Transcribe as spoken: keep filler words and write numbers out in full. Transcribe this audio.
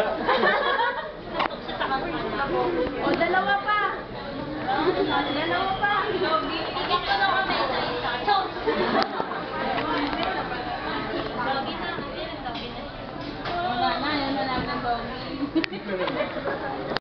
O, dalawa pa. Dalawa pa. Ikat ko daw kami sa isa. Chok! Doggy na. Doggy na. Wala na, yan na lang ng doggy.